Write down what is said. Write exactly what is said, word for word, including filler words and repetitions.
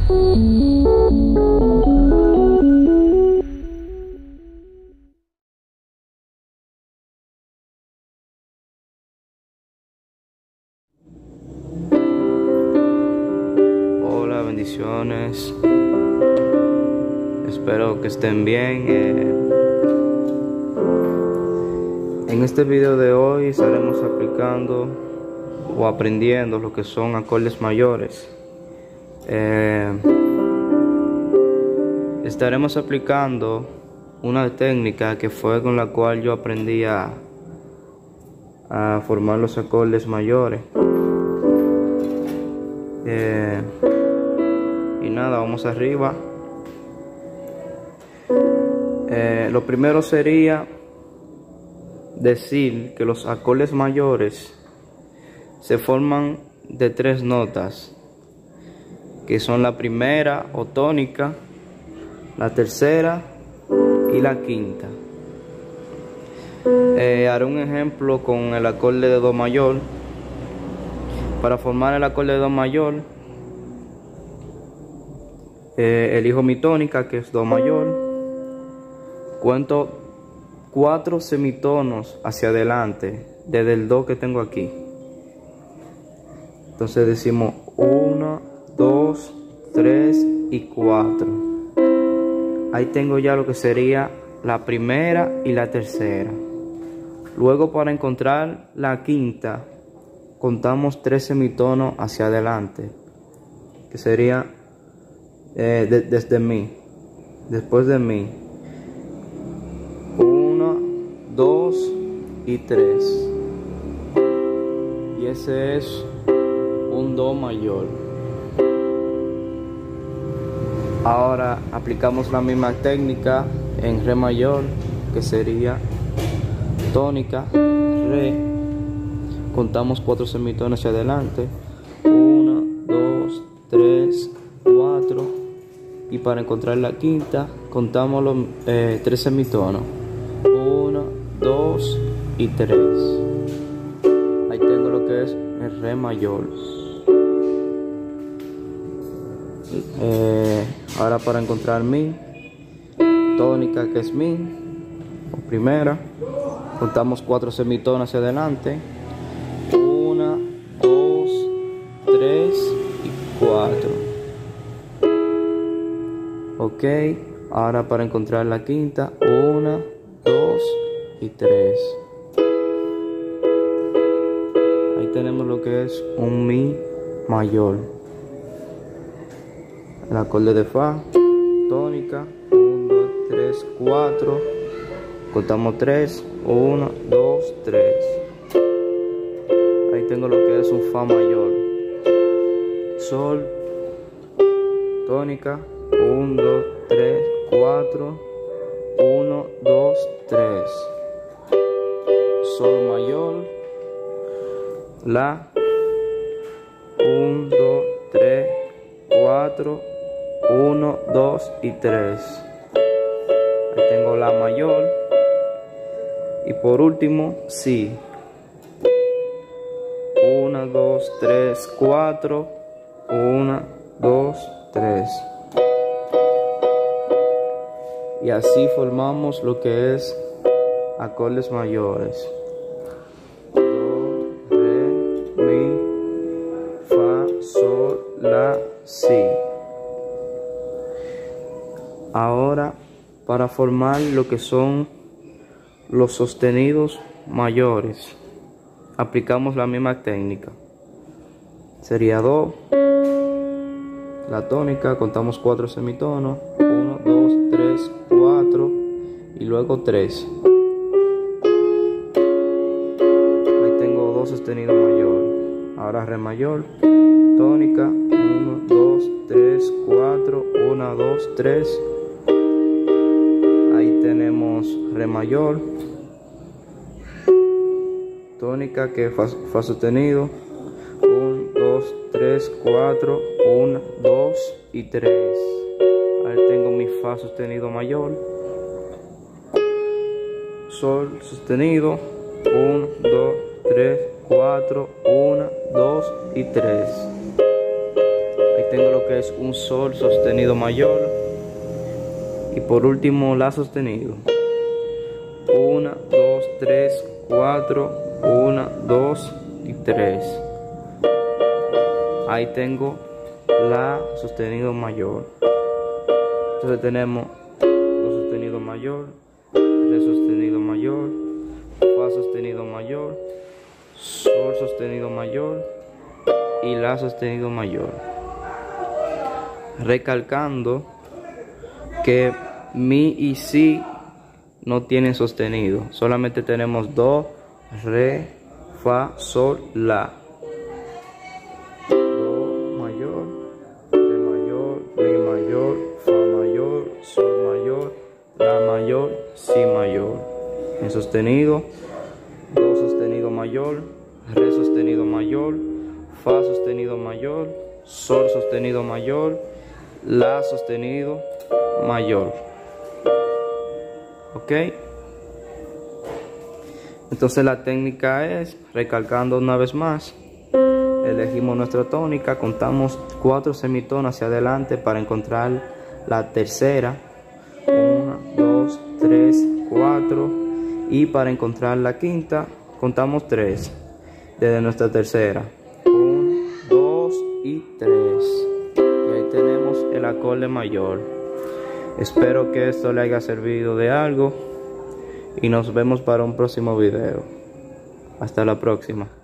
Hola, bendiciones. Espero que estén bien. Eh, en este video de hoy estaremos aplicando o aprendiendo lo que son acordes mayores. Eh, estaremos aplicando una técnica que fue con la cual yo aprendí a, a formar los acordes mayores. Eh, y nada, vamos arriba. Eh, lo primero sería decir que los acordes mayores se forman de tres notas, que son la primera o tónica, la tercera y la quinta. Eh, haré un ejemplo con el acorde de do mayor. Para formar el acorde de do mayor, eh, elijo mi tónica, que es do mayor, cuento cuatro semitonos hacia adelante desde el do que tengo aquí. Entonces decimos uno, dos, tres y cuatro. Ahí tengo ya lo que sería la primera y la tercera. Luego, para encontrar la quinta, contamos tres semitonos hacia adelante, que sería eh, de, desde mi, después de mi, uno, dos y tres. Y ese es un do mayor. Ahora aplicamos la misma técnica en re mayor, que sería tónica, re. Contamos cuatro semitonos hacia adelante, uno, dos, tres, cuatro, y para encontrar la quinta contamos los eh, tres semitonos, uno, dos y tres. Ahí tengo lo que es el re mayor. Eh, ahora, para encontrar mi tónica, que es mi o primera, contamos cuatro semitonos hacia adelante, uno, dos, tres y cuatro. Ok, ahora para encontrar la quinta, uno, dos y tres. Ahí tenemos lo que es un mi mayor. El acorde de fa, tónica, uno, dos, tres, cuatro. Contamos tres, uno, dos, tres. Ahí tengo lo que es un fa mayor. Sol, tónica, uno, dos, tres, cuatro, uno, dos, tres. Sol mayor, la, uno, dos, tres, cuatro, uno, dos y tres. Ahí tengo la mayor. Y por último, si. uno, dos, tres, cuatro, uno, dos, tres. Y así formamos lo que es acordes mayores. Do, re, mi, fa, sol, la, si. Ahora, para formar lo que son los sostenidos mayores, aplicamos la misma técnica. Sería do, la tónica, contamos cuatro semitonos, uno, dos, tres, cuatro y luego tres. Ahí tengo do sostenido mayor. Ahora re mayor, tónica, uno, dos, tres, cuatro, uno, dos, tres. Ahí tenemos re mayor, tónica, que es fa, fa sostenido, uno, dos, tres, cuatro, uno, dos y tres. Ahí tengo mi fa sostenido mayor, sol sostenido, uno, dos, tres, cuatro, uno, dos y tres. Ahí tengo lo que es un sol sostenido mayor. Y por último la sostenido. Una, dos, tres, cuatro. Una, dos y tres. Ahí tengo la sostenido mayor. Entonces tenemos do sostenido mayor, re sostenido mayor, fa sostenido mayor, sol sostenido mayor y la sostenido mayor. Recalcando que mi y si no tienen sostenido, solamente tenemos do, re, fa, sol, la. Do mayor, re mayor, mi mayor, fa mayor, sol mayor, la mayor, si mayor. En sostenido, do sostenido mayor, re sostenido mayor, fa sostenido mayor, sol sostenido mayor, la sostenido mayor. ¿Ok? Entonces la técnica es, recalcando una vez más, elegimos nuestra tónica, contamos cuatro semitonos hacia adelante para encontrar la tercera. Una, dos, tres, cuatro. Y para encontrar la quinta, contamos tres desde nuestra tercera. uno, dos y tres. Y ahí tenemos el acorde mayor. Espero que esto le haya servido de algo y nos vemos para un próximo video. Hasta la próxima.